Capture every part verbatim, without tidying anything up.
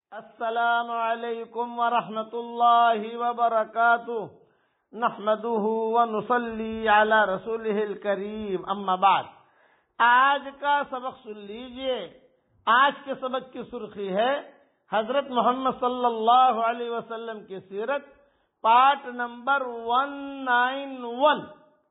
السلام علیکم ورحمۃ اللہ وبرکاتہ نحمده ونصلی علی رسولہ الکریم اما بعد۔ آج کا سبق سن لیجئے۔ آج کے سبق کی سرخی ہے حضرت محمد صلی اللہ علیہ وسلم کی سیرت، part number one nine one.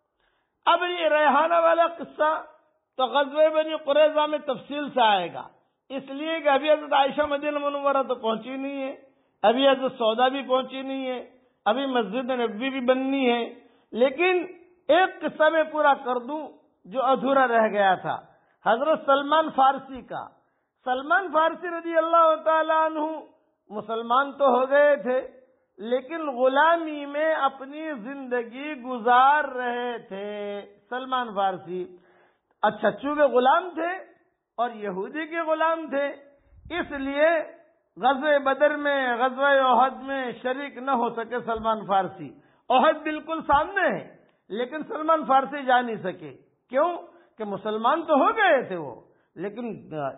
اب یہ ریحانہ والا قصہ تو غزوہ بنی قریظہ میں تفصیل سے آئے گا، اس لیے کہ ابھی حضرت عائشہ مدینہ منورہ تو پہنچی نہیں ہے، ابھی حضرت سودا بھی پہنچی نہیں ہے، ابھی مسجد نبوی بھی بننی ہے۔ لیکن ایک قصہ میں پورا کر دوں جو ادھورا رہ گیا تھا، حضرت سلمان فارسی کا۔ سلمان فارسی رضی اللہ تعالیٰ عنہ مسلمان تو ہو گئے تھے، لیکن غلامی میں اپنی زندگی گزار رہے تھے۔ سلمان فارسی اچھا چونکہ غلام تھے اور یہودی کے غلام تھے، اس لیے غزوہ بدر میں، غزوہ احد میں شریک نہ ہو سکے سلمان فارسی۔ احد بالکل سامنے ہے لیکن سلمان فارسی جا نہیں سکے۔ کیوں؟ کہ مسلمان تو ہو گئے تھے وہ، لیکن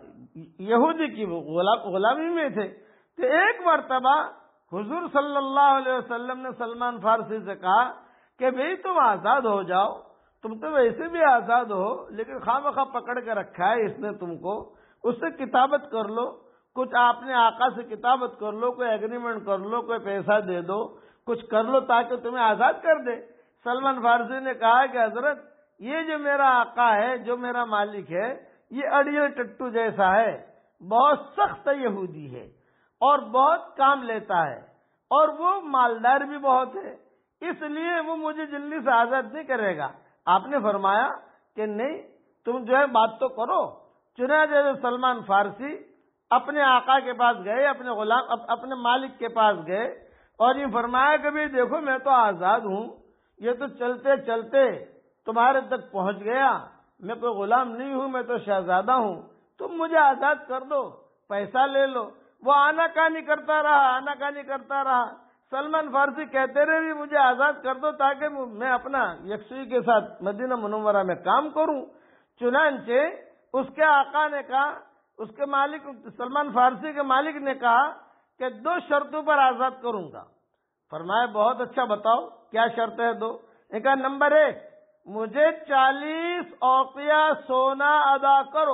یہودی کی غلامی میں تھے۔ تو ایک مرتبہ حضور صلی اللہ علیہ وسلم نے سلمان فارسی سے کہا کہ بھئی تم آزاد ہو جاؤ، تم تو ویسے بھی آزاد ہو، لیکن خواہ مخواہ پکڑ کے رکھا ہے اس نے تم کو، اس سے کتابت کر لو، کچھ آپ نے آقا سے کتابت کر لو، کوئی ایگریمنٹ کر لو، کوئی پیسہ دے دو، کچھ کر لو تاکہ تمہیں آزاد کر دے۔ سلمان فارسی نے کہا کہ حضرت یہ جو میرا آقا ہے، جو میرا مالک ہے، یہ اڑیل ٹٹو جیسا ہے، بہت سخت یہودی ہے اور بہت کام لیتا ہے اور وہ مالدار بھی بہت ہے، اس لیے وہ مجھے جلدی سے آزاد نہیں کرے گا۔ آپ نے فرمایا کہ نہیں، تم جو ہے بات تو کرو۔ چنانچہ سلمان فارسی اپنے آقا کے پاس گئے، اپنے غلام اپنے مالک کے پاس گئے اور یہ فرمایا کہ بھی دیکھو میں تو آزاد ہوں، یہ تو چلتے چلتے تمہارے تک پہنچ گیا، میں کوئی غلام نہیں ہوں، میں تو شہزادہ ہوں، تم مجھے آزاد کر دو، پیسہ لے لو۔ وہ آنا کانی کرتا رہا، آنا کانی کرتا رہا۔ سلمان فارسی کہتے رہے بھی مجھے آزاد کر دو تاکہ میں اپنا یکسوئی کے ساتھ مدینہ منورہ میں کام کروں۔ چنانچہ اس کے آقا نے کہا، اس کے مالک سلمان فارسی کے مالک نے کہا کہ دو شرطوں پر آزاد کروں گا۔ فرمایا بہت اچھا، بتاؤ کیا شرط ہے دو؟ نے کہا نمبر ایک، مجھے چالیس اوقیہ سونا ادا کرو۔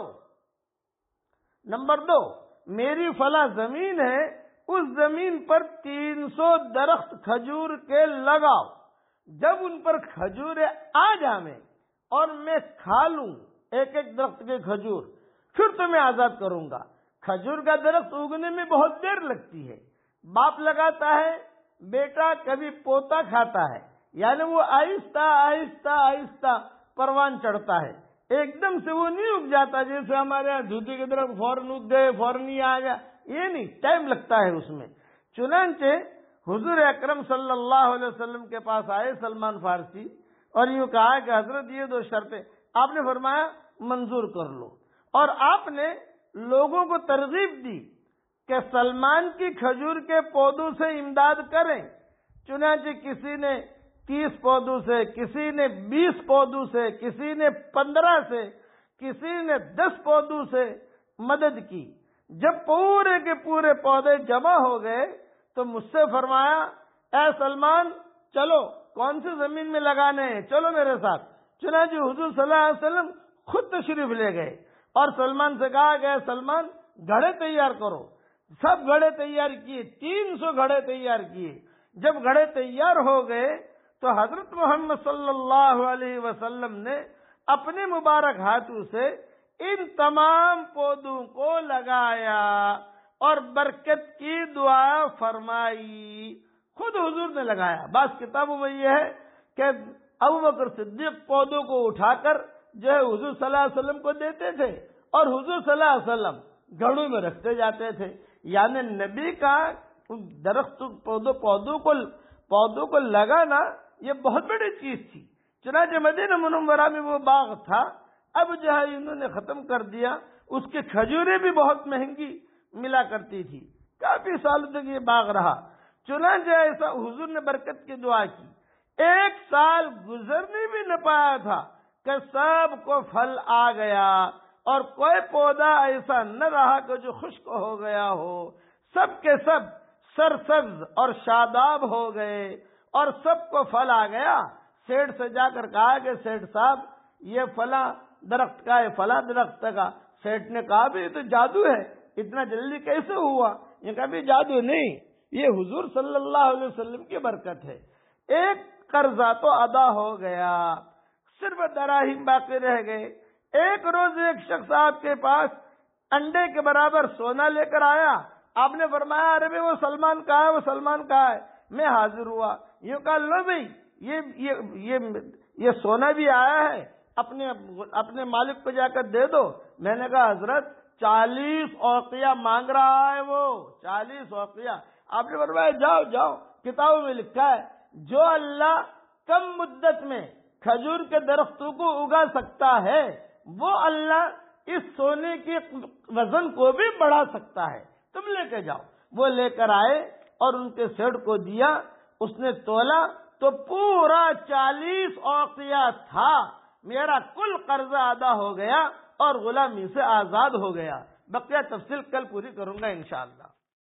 نمبر دو، میری فلاں زمین ہے، اس زمین پر تین سو درخت کھجور کے لگاؤ، جب ان پر کھجوریں آ جائیں اور میں کھا لوں ایک ایک درخت کے کھجور، پھر تو میں آزاد کروں گا۔ کھجور کا درخت اگنے میں بہت دیر لگتی ہے، باپ لگاتا ہے، بیٹا کبھی پوتا کھاتا ہے، یعنی وہ آہستہ آہستہ آہستہ پروان چڑھتا ہے، ایک دم سے وہ نہیں اگ جاتا جیسے ہمارے یہاں دھوتی کے درخت فوراً اگ گئے فوراً ہی آ گیا، یہ نہیں، ٹائم لگتا ہے اس میں۔ چنانچہ حضور اکرم صلی اللہ علیہ وسلم کے پاس آئے سلمان فارسی اور یوں کہا کہ حضرت یہ دو شرطیں، آپ نے فرمایا منظور کر لو، اور آپ نے لوگوں کو ترغیب دی کہ سلمان کی کھجور کے پودوں سے امداد کریں۔ چنانچہ کسی نے تیس پودوں سے، کسی نے بیس پودوں سے، کسی نے پندرہ سے، کسی نے دس پودوں سے مدد کی۔ جب پورے کے پورے پودے جمع ہو گئے تو مجھ سے فرمایا اے سلمان چلو کون سی زمین میں لگانے ہیں، چلو میرے ساتھ۔ چنانچہ حضور صلی اللہ علیہ وسلم خود تشریف لے گئے اور سلمان سے کہا کہ اے سلمان گھڑے تیار کرو۔ سب گھڑے تیار کیے، تین سو گھڑے تیار کیے۔ جب گھڑے تیار ہو گئے تو حضرت محمد صلی اللہ علیہ وسلم نے اپنے مبارک ہاتھوں سے ان تمام پودوں کو لگایا اور برکت کی دعا فرمائی۔ خود حضور نے لگایا۔ بعض کتابوں میں یہ ہے کہ ابوبکر صدیق پودوں کو اٹھا کر جو ہے حضور صلی اللہ علیہ وسلم کو دیتے تھے اور حضور صلی اللہ علیہ وسلم گھڑوں میں رکھتے جاتے تھے، یعنی نبی کا درخت پودوں پودوں کو پودوں کو لگانا یہ بہت بڑی چیز تھی۔ چنانچہ مدینہ منورہ میں وہ باغ تھا، اب جو ہے انہوں نے ختم کر دیا۔ اس کی کھجوریں بھی بہت مہنگی ملا کرتی تھی، کافی سالوں تک یہ باغ رہا۔ چنانچہ ایسا حضور نے برکت کی دعا کی، ایک سال گزرنے بھی نہ پایا تھا کہ سب کو پھل آ گیا اور کوئی پودا ایسا نہ رہا کہ جو خشک ہو گیا ہو، سب کے سب سرسبز اور شاداب ہو گئے اور سب کو پھل آ گیا۔ سیٹھ سے جا کر کہا کہ سیٹھ صاحب یہ فلاں درخت کا ہے، فلاں درخت کا۔ سیٹھ نے کہا بھی یہ تو جادو ہے، اتنا جلدی کیسے ہوا؟ یہ کبھی جادو نہیں، یہ حضور صلی اللہ علیہ وسلم کی برکت ہے۔ ایک قرضہ تو ادا ہو گیا، صرف دراہیم باقی رہ گئے۔ ایک روز ایک شخص آپ کے پاس انڈے کے برابر سونا لے کر آیا۔ آپ نے فرمایا ارے بھائی وہ سلمان کہاں ہے، وہ سلمان کہاں ہے؟ میں حاضر ہوا، یہ کہا لو بھائی یہ یہ یہ یہ سونا بھی آیا ہے، اپنے اپنے مالک کو جا کر دے دو۔ میں نے کہا حضرت چالیس اوقیہ مانگ رہا ہے وہ، چالیس اوقیہ۔ آپ نے فرمایا جاؤ جاؤ، کتابوں میں لکھا ہے جو اللہ کم مدت میں کھجور کے درختوں کو اگا سکتا ہے وہ اللہ اس سونے کے وزن کو بھی بڑھا سکتا ہے، تم لے کے جاؤ۔ وہ لے کر آئے اور ان کے سیٹھ کو دیا، اس نے تولا تو پورا چالیس اوقیہ تھا۔ میرا کل قرضہ ادا ہو گیا اور غلامی سے آزاد ہو گیا۔ بقیہ تفصیل کل پوری کروں گا انشاءاللہ۔